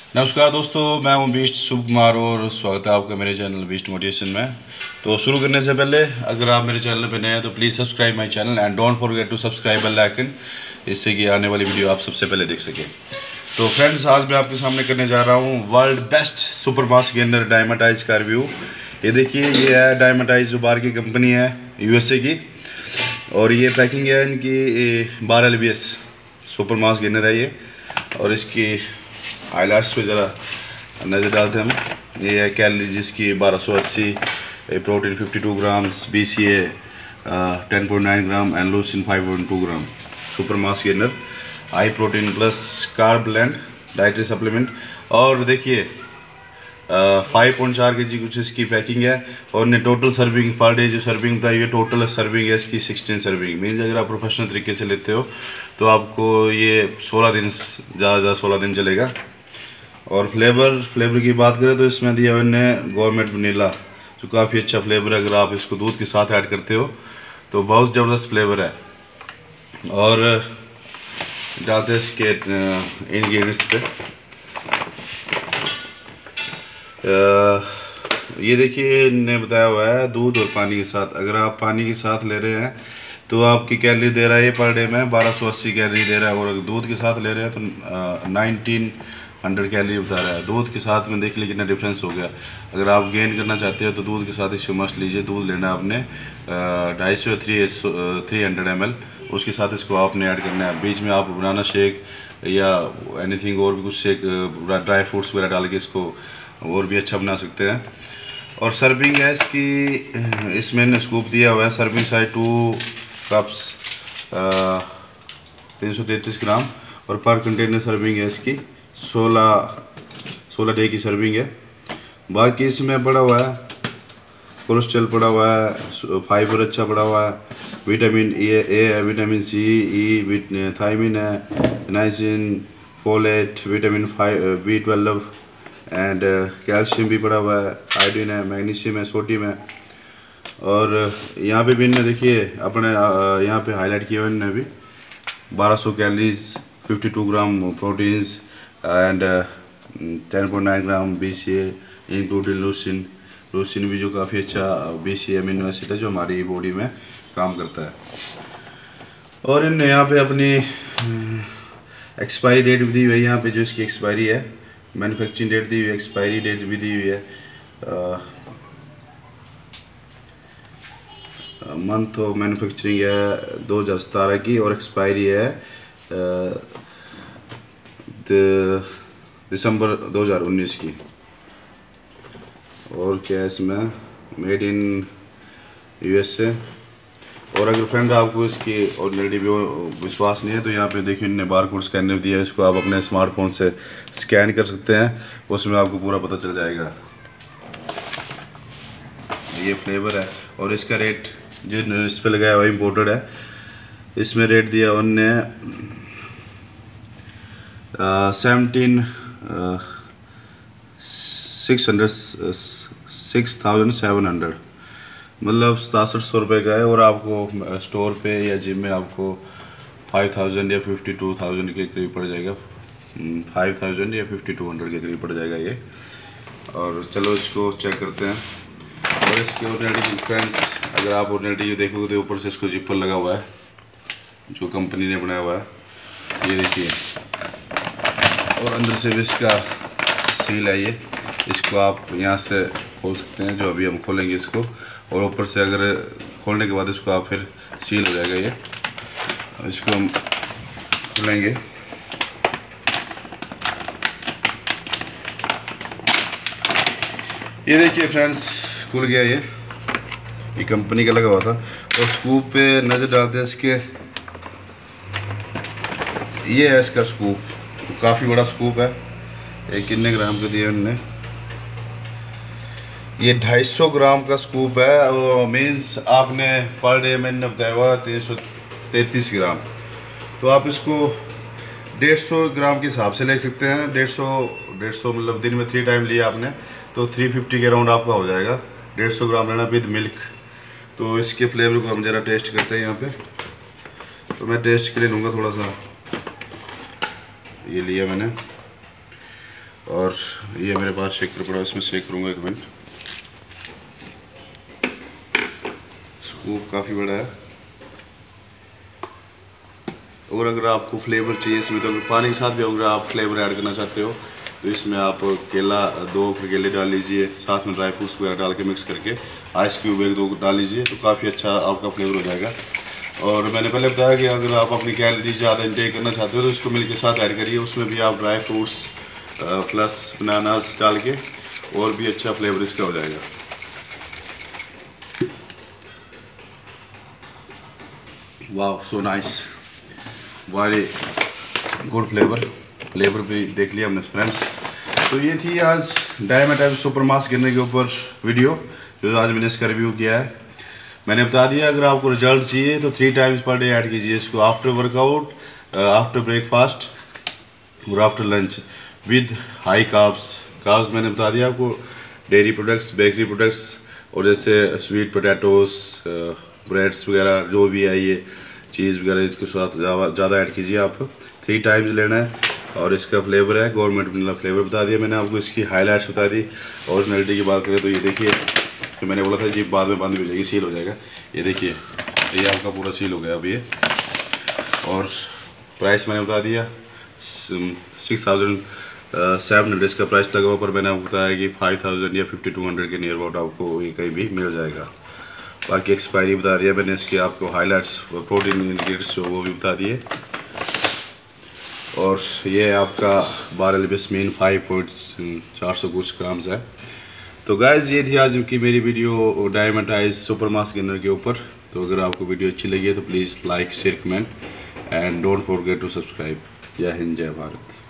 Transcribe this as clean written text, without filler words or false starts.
नमस्कार दोस्तों, मैं हूं बीस्ट शुभ कुमार और स्वागत है आपका मेरे चैनल बीस्ट मोटिवेशन में। तो शुरू करने से पहले अगर आप मेरे चैनल पर नए हैं तो please subscribe my channel and don't forget to subscribe bell icon, इससे कि आने वाली वीडियो आप सबसे पहले देख सकें। तो फ्रेंड्स, आज मैं आपके सामने करने जा रहा हूँ world best super mass gainer Dymatize का रिव्यू। ये देखिए, ये है डायमंडाइज जो बाहर की कंपनी है USA की, और ये पैकिंग है इनकी 12 LBS सुपर मास गेनर है ये। और इसकी हाईलाइट्स पे ज़रा नज़र डालते हैं हम। ये है कैलोरी जिसकी 1280, protein 52 grams, BCA 10.9 gram and leucine 5.2 gram. Super mass gainer high protein plus carb blend dietary supplement. और देखिए 5.4 kg कुछ इसकी पैकिंग है। और ने टोटल सर्विंग पर डे जो सर्विंग था, ये टोटल सर्विंग है इसकी 16 सर्विंग। मीन्स अगर आप प्रोफेशनल तरीके से लेते हो तो आपको ये 16 दिन, ज़्यादा 16 दिन चलेगा। और फ्लेवर की बात करें तो इसमें दिया हुआ इन्हें गवर्नमेंट वनीला, जो काफ़ी अच्छा फ्लेवर है। अगर आप इसको दूध के साथ ऐड करते हो तो बहुत ज़बरदस्त फ्लेवर है। और डालते हैं इसके इंग्रेडिएंट्स पे। ये देखिए, इन्होंने बताया हुआ है दूध और पानी के साथ। अगर आप पानी के साथ ले रहे हैं तो आपकी कैलोरी दे रहा है ये पर डे में 1280 कैलोरी दे रहा है। और अगर दूध के साथ ले रहे हैं तो 1900 कैलोरी बता रहा है। दूध के साथ में देख लीजिए कितना डिफरेंस हो गया। अगर आप गेन करना चाहते हो तो दूध के साथ इसको मस्ट लीजिए। दूध लेना है आपने 250 से 300 ml, उसके साथ इसको आपने ऐड करना है। बीच में आप बनाना शेक या एनीथिंग और भी कुछ शेक, ड्राई फ्रूट्स वगैरह डाल के इसको और भी अच्छा बना सकते हैं। और सर्विंग है इसकी, इसमें ने स्कूप दिया हुआ है। Serving size 2 cups 333 gram. और पर कंटेनर सर्विंग है इसकी 16 डे की सर्विंग है। बाकी इसमें पड़ा हुआ है कोलेस्ट्रॉल पड़ा हुआ है, फाइबर अच्छा पड़ा हुआ है, विटामिन ए है, विटामिन C, E, थायमिन है, niacin, folate, vitamin B12 and calcium भी पड़ा हुआ है, आयोडीन है, मैग्नीशियम है, सोडियम है। और यहाँ पे भी इन्हें देखिए अपने यहाँ पे हाईलाइट किया हुआ इन्हें भी 1200 calories, 52 gram proteins and 10.9 gram BCA including leucine भी जो काफ़ी अच्छा BCA अमीनो एसिड है जो हमारी बॉडी में काम करता है। और इन्हें यहाँ पे अपनी एक्सपायरी डेट भी दी हुई है। यहाँ पे जो इसकी एक्सपायरी है, मैन्युफैक्चरिंग डेट दी हुई है, एक्सपायरी डेट भी दी हुई है, मंथ ऑफ मैन्युफैक्चरिंग है 2017 की, और एक्सपायरी है दिसंबर 2019 की। और क्या है इसमें, मेड इन USA। और अगर फ्रेंड आपको इसकी ऑर्डिनरी विश्वास नहीं है तो यहाँ पे देखिए इन्होंने बारकोड स्कैनर दिया है। इसको आप अपने स्मार्टफोन से स्कैन कर सकते हैं, उसमें आपको पूरा पता चल जाएगा। ये फ्लेवर है और इसका रेट जो इस पर लगाया हुआ इम्पोर्टेड है। इसमें रेट दिया उनने 6,700, मतलब 6700 रुपये का है। और आपको स्टोर पे या जिम में आपको 5000 या 52,000 के करीब पड़ जाएगा। 5000 या 5200 के करीब पड़ जाएगा ये। और चलो इसको चेक करते हैं। और इसकी ऑर्डिनरी फ्रेंड्स, अगर आप ऑर्डिनरी देखोगे तो ऊपर से इसको जिपर लगा हुआ है जो कंपनी ने बनाया हुआ है, ये देखिए। और अंदर से भी इसका सील है ये, इसको आप यहाँ से खोल सकते हैं, जो अभी हम खोलेंगे इसको। और ऊपर से अगर खोलने के बाद इसको आप फिर सील हो जाएगा ये। इसको हम खोलेंगे, ये देखिए फ्रेंड्स खुल गया ये कंपनी का लगा हुआ था। और स्कूप पे नज़र डालते हैं इसके, ये है इसका स्कूप, काफ़ी बड़ा स्कूप है। ये कितने ग्राम का दिया उन्होंने, ये 250 ग्राम का स्कूप है। मीन्स आपने पर डे मैंने बताया हुआ 333 ग्राम, तो आप इसको 150 ग्राम के हिसाब से ले सकते हैं। 150 मतलब दिन में 3 टाइम लिया आपने तो 350 के अराउंड आपका हो जाएगा। 150 ग्राम लेना विद मिल्क। तो इसके फ्लेवर को हम ज़रा टेस्ट करते हैं यहाँ पे। तो मैं टेस्ट के लिए लूँगा थोड़ा सा, ये लिया मैंने। और ये मेरे पास शेकर पड़ा, इसमें शेक करूँगा 1 मिनट। स्कूप काफ़ी बड़ा है। और अगर आपको फ्लेवर चाहिए इसमें, तो पानी के साथ भी अगर आप फ्लेवर ऐड करना चाहते हो तो इसमें आप केला 2 केले डाल लीजिए, साथ में ड्राई फ्रूट्स वगैरह डाल के मिक्स करके आइस क्यूब 1-2 डाल लीजिए, तो काफ़ी अच्छा आपका फ्लेवर हो जाएगा। और मैंने पहले बताया कि अगर आप अपनी कैलोरीज ज़्यादा इंटेक करना चाहते हो तो इसको मिल्क के साथ ऐड करिए, उसमें भी आप ड्राई फ्रूट्स प्लस बनानास डाल के, और भी अच्छा फ्लेवर इसका हो जाएगा। वाह, so nice, very good flavour भी देख लिया हमने फ्रेंड्स। तो ये थी आज डायमेटाइप सुपर मास गिनर के ऊपर वीडियो, जो आज मैंने इसका रिव्यू किया है। मैंने बता दिया अगर आपको रिजल्ट चाहिए तो 3 टाइम्स पर डे ऐड कीजिए इसको, आफ्टर वर्कआउट, आफ्टर ब्रेकफास्ट और after lunch, with high carbs मैंने बता दिया आपको, डेयरी प्रोडक्ट्स, बेकरी प्रोडक्ट्स, और जैसे स्वीट पोटैटोस, ब्रेड्स वगैरह जो भी है, ये चीज़ वगैरह इसके साथ ज़्यादा ऐड कीजिए आप। 3 टाइम्स लेना है। और इसका फ्लेवर है गवर्नमेंट वनीला फ्लेवर बता दिया मैंने आपको, इसकी हाईलाइट्स बता दी। ओरिजिनलिटी की बात करें तो ये देखिए, तो मैंने बोला था जी बाद में बंद हो जाएगी, सील हो जाएगा, ये देखिए ये आपका पूरा सील हो गया अभी ये। और प्राइस मैंने बता दिया 6700 इसका प्राइस लगा हुआ, पर मैंने आपको बताया कि 5000 या 5200 के नियर अबाउट आपको ये कहीं भी मिल जाएगा। बाकी एक्सपायरी बता दिया मैंने इसकी, आपको हाईलाइट्स, प्रोटीन इंग्रेडिएंट्स जो वो भी बता दिए। और ये आपका बारल बिस्मीन 5.400 कुछ ग्राम्स है। तो गाइज़ ये थी आज की मेरी वीडियो डायमेटाइज सुपर मास गिनर के ऊपर। तो अगर आपको वीडियो अच्छी लगी है तो please like, share, comment and don't forget to subscribe. जय हिंद, जय भारत।